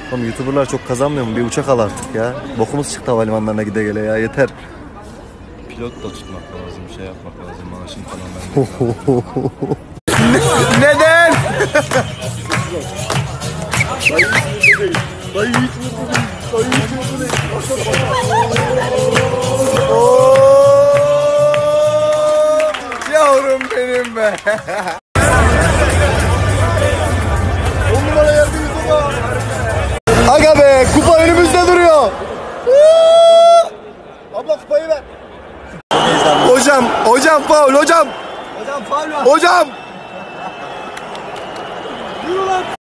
Oğlum YouTuber'lar çok kazanmıyor mu? Bir uçak al artık ya. Bokumuz çıktı havalimanlarına gide gele ya, yeter. Pilot da tutmak lazım, şey yapmak lazım, maaşın falan vermek lazım. Neden? Yavrum benim be. 10 numara yerde YouTube'a. Aga be, kupa önümüzde duruyor. Abla kupayı ver. Hocam faul hocam. Hocam faul var. Hocam. Yürü lan.